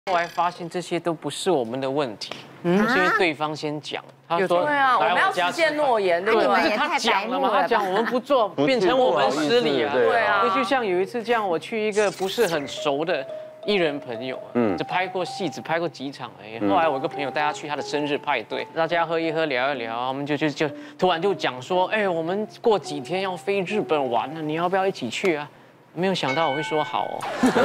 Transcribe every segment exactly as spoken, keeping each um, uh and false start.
后来发现这些都不是我们的问题，嗯，是因为对方先讲，他说对啊，我们要实现诺言，对不对？ 可是他讲了嘛，他讲我们不做，变成我们失礼啊，对啊。就像有一次这样，我去一个不是很熟的艺人朋友，嗯，只拍过戏，只拍过几场而已。后来我一个朋友带他去他的生日派对，大家喝一喝，聊一聊，我们就就就突然就讲说，哎，我们过几天要飞日本玩了，你要不要一起去啊？没有想到我会说好哦。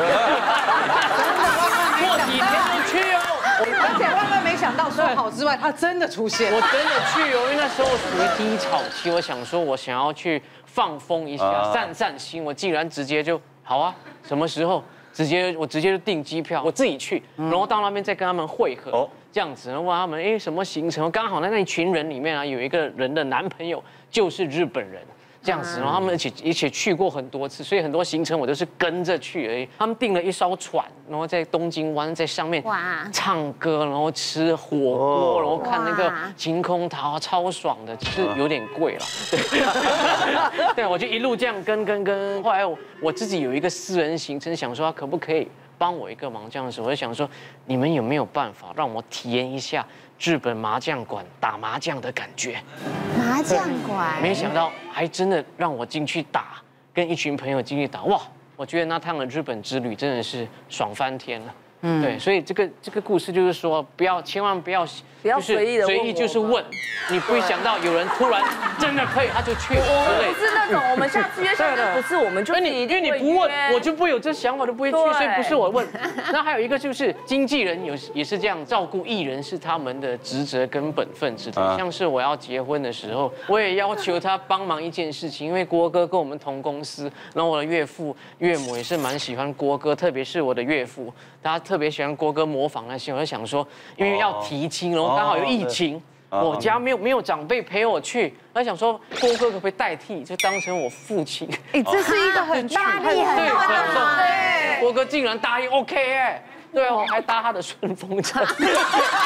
过几天就去哦， 而且万万没想到，说好之外，他真的出现。 我真的去哦，因为那时候我属于低潮期，我想说我想要去放风一下，散散心。我竟然直接就好啊，什么时候？直接我直接就订机票，我自己去，然后到那边再跟他们会合，这样子，然后问他们哎什么行程？刚好在那一群人里面啊，有一个人的男朋友就是日本人。这样子，然后他们一起一起去过很多次，所以很多行程我都是跟着去而已。他们订了一艘船，然后在东京湾在上面唱歌，然后吃火锅，然后看那个晴空塔，超爽的，只是有点贵了。对，对，我就一路这样跟跟跟。后来我我自己有一个私人行程，想说可不可以帮我一个忙，这样的时候我就想说，你们有没有办法让我体验一下日本麻将馆打麻将的感觉？ 麻将馆， 没想到还真的让我进去打，跟一群朋友进去打，哇！我觉得那趟的日本之旅真的是爽翻天了。嗯，对，所以这个这个故事就是说，不要千万不要不要随意的随意就是问，你不会想到有人突然真的可以，他就去了之类。 不是那种我们下次约，下次不是我们就你因为你不问，我就不会有这想法，就不会去，所以不是我问。那还有一个就是经纪人有也是这样照顾艺人，是他们的职责跟本分之类。像是我要结婚的时候，我也要求他帮忙一件事情，因为郭哥跟我们同公司，然后我的岳父岳母也是蛮喜欢郭哥，特别是我的岳父，他特别喜欢郭哥模仿那些，我就想说，因为要提亲，然后刚好有疫情。我家没有没有长辈陪我去，我想说郭哥可不可以代替，就当成我父亲。 哎，这是一个很大力很大的， 对，郭哥竟然答应 OK 哎，对啊，我还搭他的顺风车。谢谢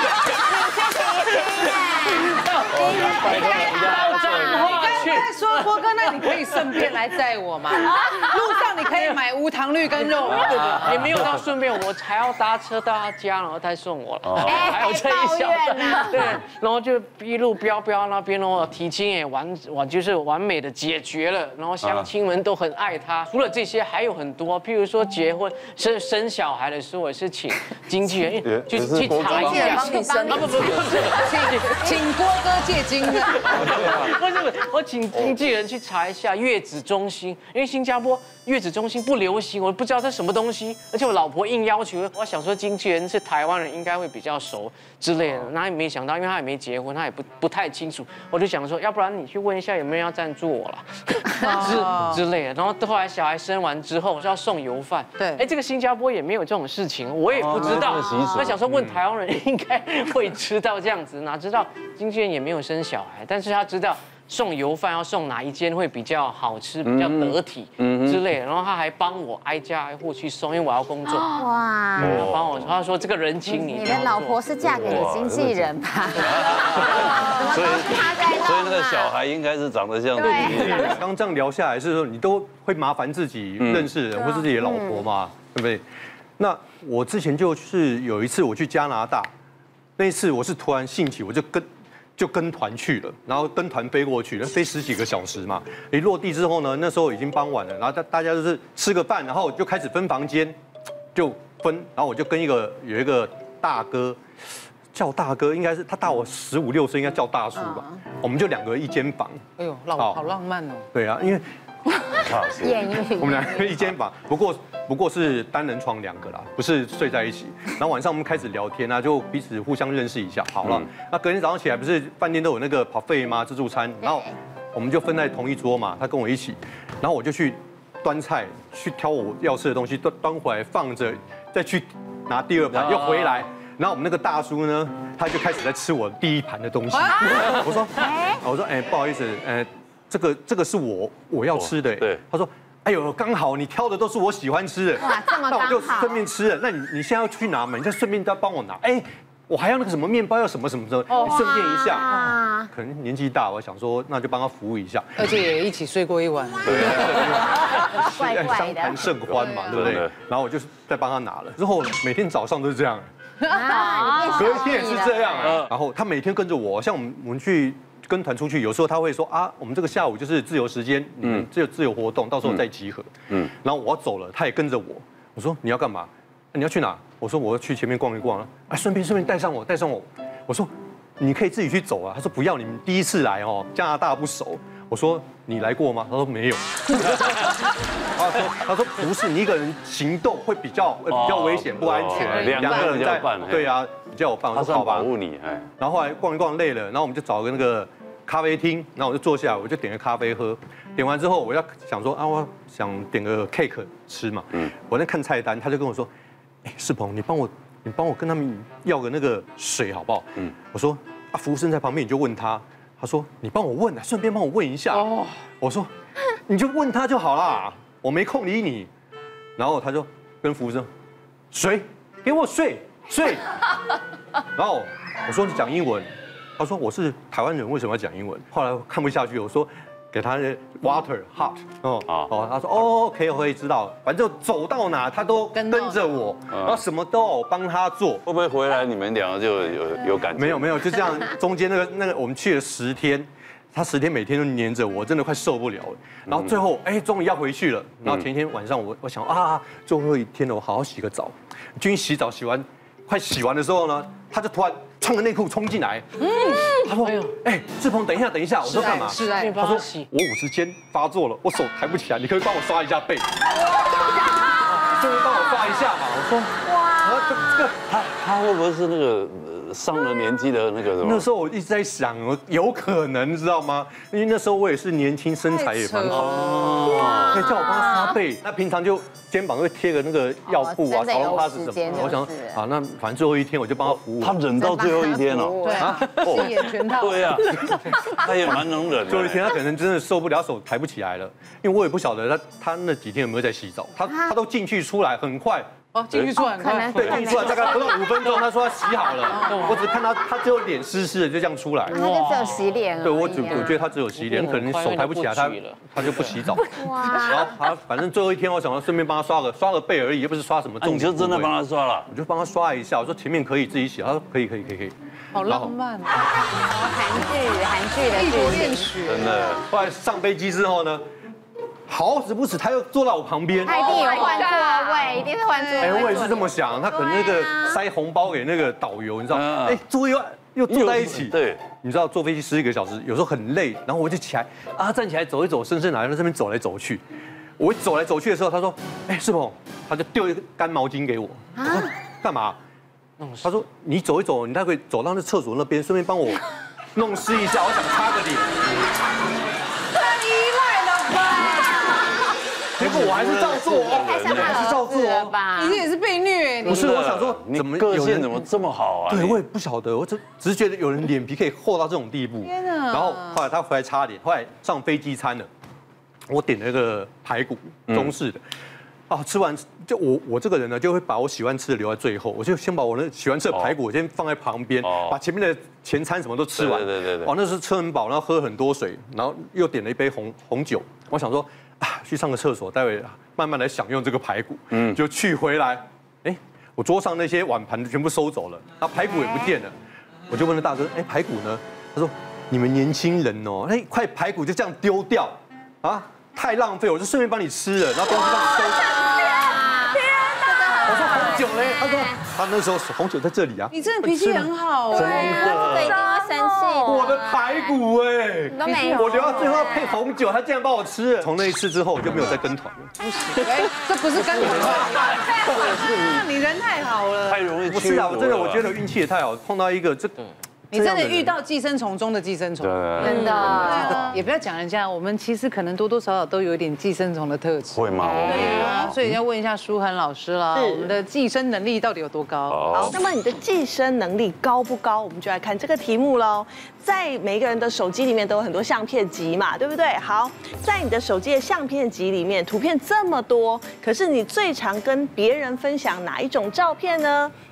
你在说郭哥，那你可以顺便来载我吗？路上你可以买无糖绿跟肉， 也没有到顺便，我还要搭车到他家，然后他送我了，还有这一小段，对，然后就一路飙飙那边哦，提亲也完完就是完美的解决了，然后乡亲们都很爱他。除了这些还有很多，譬如说结婚生生小孩的时候，我是请经纪人去去查一下， 帮你生， 不不不是， 请郭哥借精的， 不是不是，我请经纪人去查一下月子中心，因为新加坡月子中心不流行，我不知道这什么东西，而且我老婆硬要求，我想说经纪人是台湾人，应该会比较熟之类的，那也没想到，因为他也没结婚，他也不不太清楚，我就想说，要不然你去问一下有没有人要赞助我了，之之类的。然后后来小孩生完之后是要送油饭，对，哎，这个新加坡也没有这种事情，我也不知道，我想说问台湾人应该会知道这样子，哪知道经纪人也没有生小孩，但是他知道。送油饭要送哪一间会比较好吃、比较得体之类的，然后他还帮我挨家挨户去送，因为我要工作。哇！帮我，他说这个人情你。 你的老婆是嫁给你经纪人吧？ 所以所以那个小孩应该是长得像对。 刚刚这样聊下来是说，你都会麻烦自己认识的人或是自己的老婆嘛，对不对？那我之前就是有一次我去加拿大，那一次我是突然兴起，我就跟。就跟团去了，然后跟团飞过去，飞十几个小时嘛。一落地之后呢，那时候已经傍晚了，然后大大家就是吃个饭，然后就开始分房间，就分。然后我就跟一个有一个大哥，叫大哥，应该是他大我十五六岁，应该叫大叔吧。我们就两个一间房。 哎呦，老好浪漫哦。 对啊，因为艳遇， 我们两个一间房，不过不过是单人床两个啦，不是睡在一起。然后晚上我们开始聊天啊，就彼此互相认识一下。好了，那隔天早上起来不是饭店都有那个 buffet 吗？自助餐，然后我们就分在同一桌嘛，他跟我一起，然后我就去端菜，去挑我要吃的东西，端端回来放着，再去拿第二盘，又回来。然后我们那个大叔呢，他就开始在吃我第一盘的东西。我说，我说，哎，不好意思，呃。这个这个是我我要吃的，对。他说，哎呦，刚好你挑的都是我喜欢吃的， 哇，这么刚好， 那我就顺便吃了。那你你现在要去拿嘛？你再顺便再帮我拿。哎， 我还要那个什么面包，要什么什么什么，顺便一下。可能年纪大，我想说那就帮他服务一下。 而且也一起睡过一晚。 对怪怪相谈的。 甚欢嘛，对不对？然后我就是再帮他拿了，之后每天早上都是这样， 啊， 隔一天也是这样啊。然后他每天跟着我，像我们我们去跟团出去，有时候他会说啊，我们这个下午就是自由时间，你们自由自由活动，到时候再集合。嗯，然后我要走了，他也跟着我。我说你要干嘛？你要去哪？我说我要去前面逛一逛，啊，顺便顺便带上我，带上我。我说你可以自己去走啊。他说不要，你们第一次来哦，加拿大不熟。我说你来过吗？他说没有。他说他说不是，你一个人行动会比较比较危险不安全， 两个人在对啊，比较有伴。 他算保护你哎。 然后后来逛一逛累了，然后我们就找个那个咖啡厅，然后我就坐下来，我就点个咖啡喝。点完之后，我要想说啊，我想点个 cake 吃嘛。嗯。我在看菜单，他就跟我说，哎，世鹏，你帮我你帮我跟他们要个那个水好不好？嗯。我说啊，服务生在旁边，你就问他。他说你帮我问啊，顺便帮我问一下。哦。我说你就问他就好啦，我没空理你。然后他就跟服务生，水，给我水水。然后我说你讲英文。他说我是台湾人，为什么要讲英文？后来看不下去，我说给他 water hot 哦哦，他说哦 OK 我可以知道，反正走到哪他都跟着我，然后什么都要我帮他做。 会不会回来你们两个就有有感觉？ 没有没有，就这样中间那个那个我们去了十天，他十天每天都黏着我，真的快受不了了。然后最后哎终于要回去了，然后前一天晚上我我想啊最后一天了，我好好洗个澡，进去洗澡洗完快洗完的时候呢，他就突然穿个内裤冲进来，嗯，他说：“哎，志鹏，等一下，等一下。”我说：“干嘛？” 是爱。 他说：“我五十肩发作了，我手抬不起来，你可以帮我刷一下背。”终于帮我刷一下嘛。我说：“哇，这个他他会不会是那个上了年纪的那个什么？” 那时候我一直在想，有可能，知道吗？因为那时候我也是年轻，身材也蛮好的，可以叫我帮他刷背。那平常就肩膀会贴个那个药布啊，潮龙趴是什么？我想啊，那反正最后一天我就帮他服务。 他忍到最后一天了， 对啊，戏演全套。 对啊，他也蛮能忍的。 最后一天他可能真的受不了，手抬不起来了，因为我也不晓得他他那几天有没有在洗澡，他他都进去出来很快。 哦，进去出来很快， 对，进去出来大概不到五分钟，他说他洗好了，我只看到他只有脸湿湿的，就这样出来。 他就只有洗脸。 对，我只我觉得他只有洗脸，可能手抬不起来，他他就不洗澡。哇！然后他反正最后一天，我想要顺便帮他刷个刷个背而已，又不是刷什么重。 你就真的帮他刷了？ 我就帮他刷一下，我说前面可以自己洗，他说可以可以可以可以。 好浪漫啊！ 韩剧韩剧的异国恋曲， 真的。后来上飞机之后呢？好死不死，他又坐在我旁边， 他一定有换座位，一定是换座位。 哎，我也是这么想，他可能那个塞红包给那个导游，你知道吗？哎，座位又又坐在一起。 对， 你知道坐飞机十几个小时，有时候很累，然后我就起来啊，站起来走一走，伸伸懒腰在这边走来走去。我一走来走去的时候，他说：“哎，世鹏，他就丢一个干毛巾给我。”我说：“干嘛？”他说：“你走一走，你待会走到那厕所那边，顺便帮我弄湿一下，我想擦个脸。”结果我还是照做哦，还是照做哦。 你也是被虐， 不是？我想说， 怎么个性怎么这么好啊？ 对，我也不晓得，我只只是觉得有人脸皮可以厚到这种地步。天哪！然后后来他回来擦脸，后来上飞机餐了，我点了一个排骨，中式的。啊，吃完就我我这个人呢，就会把我喜欢吃的留在最后，我就先把我那喜欢吃的排骨，我先放在旁边，把前面的前餐什么都吃完。 对对对。 哦，那时候吃很饱，然后喝很多水，然后又点了一杯红红酒。我想说。啊，去上个厕所，待会慢慢来享用这个排骨。嗯，就去回来，哎，我桌上那些碗盘全部收走了，那排骨也不见了。我就问了大哥，哎，排骨呢？他说，你们年轻人哦，那一块排骨就这样丢掉，啊，太浪费，我就顺便帮你吃了，然后东西帮你收。天哪！我说红酒嘞，他说他那时候红酒在这里啊。 你真的脾气很好， 真的，这一定会生气。 我的排骨哎， 都没有， 我留到最后要配红酒，他竟然帮我吃了。从那一次之后，我就没有再跟团了。 不行，哎，这不是跟团，你人太好了， 太容易。 不是啊，我真的我觉得运气也太好，碰到一个这。 你真的遇到寄生虫中的寄生虫， 真的。 也不要讲人家，我们其实可能多多少少都有一点寄生虫的特质。 会吗？ 对啊，所以要问一下舒涵老师啦，我们的寄生能力到底有多高？ 好，那么你的寄生能力高不高？我们就来看这个题目喽。在每一个人的手机里面都有很多相片集嘛，对不对？好，在你的手机的相片集里面，图片这么多，可是你最常跟别人分享哪一种照片呢？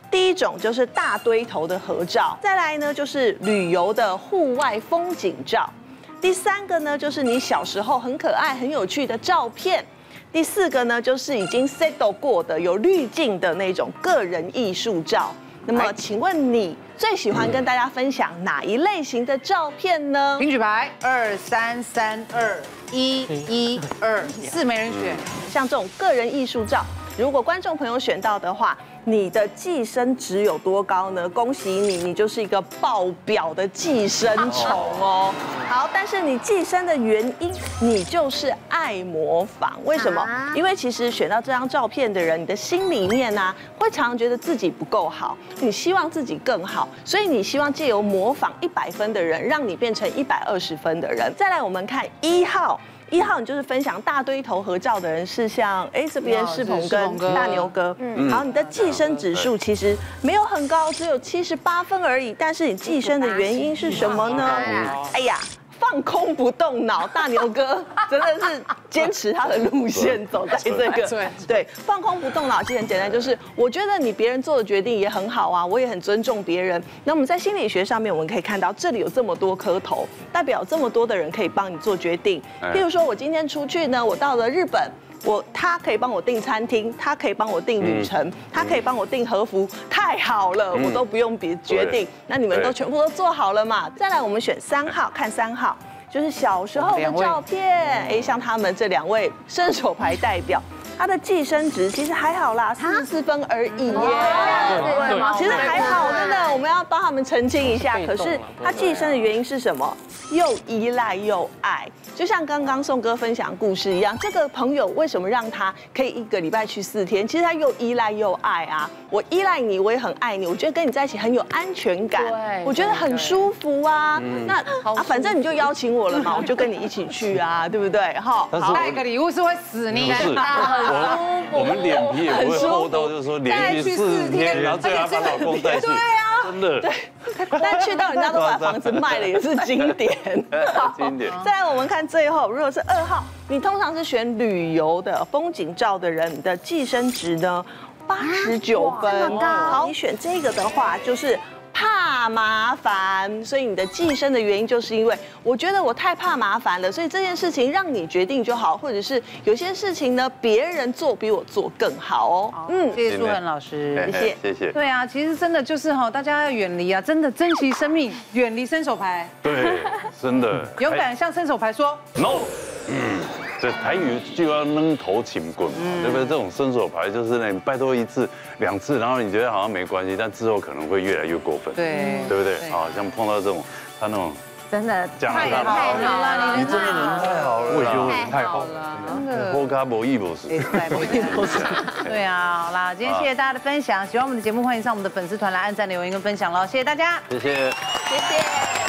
第一种就是大堆头的合照，再来呢就是旅游的户外风景照，第三个呢就是你小时候很可爱、很有趣的照片。第四个呢，就是已经 settle 过的有滤镜的那种个人艺术照。那么，请问你最喜欢跟大家分享哪一类型的照片呢？ 请举牌，二三三二一一二四，没人选。 像这种个人艺术照，如果观众朋友选到的话，你的寄生值有多高呢？恭喜你，你就是一个爆表的寄生虫哦。好，但是你寄生的原因，你就是爱模仿。为什么？因为其实选到这张照片的人，你的心里面呢、啊，会常常觉得自己不够好，你希望自己更好，所以你希望借由模仿一百分的人，让你变成一百二十分的人。再来，我们看一号。一号，你就是分享大堆头合照的人，是像哎这边世鹏跟大牛哥，嗯，好，你的寄生指数其实没有很高，只有七十八分而已。但是你寄生的原因是什么呢？哎呀，放空不动脑，大牛哥真的是坚持他的路线，走在这个对放空不动脑，其实很简单，就是我觉得你别人做的决定也很好啊，我也很尊重别人。那我们在心理学上面，我们可以看到这里有这么多颗头，代表这么多的人可以帮你做决定。譬如说我今天出去呢，我到了日本。我他可以帮我订餐厅，他可以帮我订旅程，他可以帮我订和服，太好了，我都不用别决定，那你们都全部都做好了嘛？再来，我们选三号，看三号，就是小时候的照片，哎，像他们这两位伸手牌代表。他的寄生值其实还好啦，四十四分而已耶，其实还好，真的，我们要帮他们澄清一下。可是他寄生的原因是什么？又依赖又爱，就像刚刚宋哥分享故事一样，这个朋友为什么让他可以一个礼拜去四天？其实他又依赖又爱啊，我依赖你，我也很爱你，我觉得跟你在一起很有安全感，我觉得很舒服啊。那啊，反正你就邀请我了嘛，我就跟你一起去啊，对不对？哈， 带个礼物是会死你。 我我们脸皮也不会厚到，就是说连续四天，然后最后把老公带去，对啊，真的。对， 但去到人家都把房子卖了，也是经典。 经典。 再来我们看最后，如果是二号，你通常是选旅游的风景照的人，你的寄生值呢八十九分。好，你选这个的话，就是。怕麻烦，所以你的寄生的原因就是因为我觉得我太怕麻烦了，所以这件事情让你决定就好，或者是有些事情呢，别人做比我做更好哦。 嗯，谢谢舒恒老师， 谢谢谢谢。 对啊，其实真的就是哈，大家要远离啊，真的珍惜生命，远离伸手牌。 对，真的。 勇敢向伸手牌说 no。嗯，这台语就要扔头请棍嘛，对不对？这种伸手牌就是呢，你拜托一次、两次，然后你觉得好像没关系，但之后可能会越来越过分， 对， 对不对？好像碰到这种他那种真的加拿大太好了， 你真的人太好了， 我也觉得太好了， 真的。 波卡博弈博士， 对啊，好啦，今天谢谢大家的分享，喜欢我们的节目，欢迎上我们的粉丝团来按赞、留言跟分享喽，谢谢大家， 谢谢， 谢谢。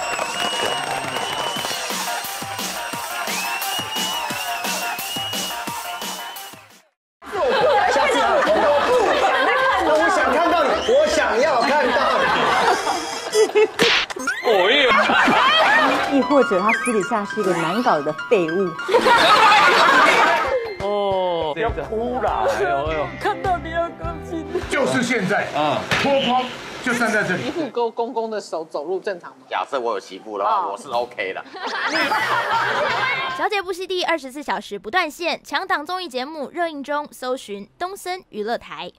我想看到你，我想要看到你。 哦耶！ 亦或者他私底下是一个难搞的废物。 哦，要哭了！哎呦哎呦， 看到你要高兴。 就是现在啊，脱光就站在这里。 媳妇勾公公的手走路正常吗？ 假设我有媳妇的话，我是 OK 的。 小姐不息地二十四小时不断线，强档综艺节目热映中，搜寻东森娱乐台。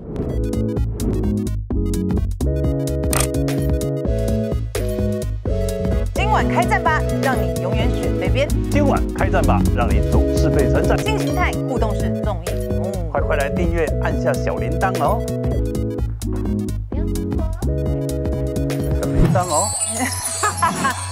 今晚开战吧，让你永远选对边。 今晚开战吧，让你总是被称赞。 新形态互动式综艺节目， 快快来订阅，按下小铃铛哦。小铃铛哦。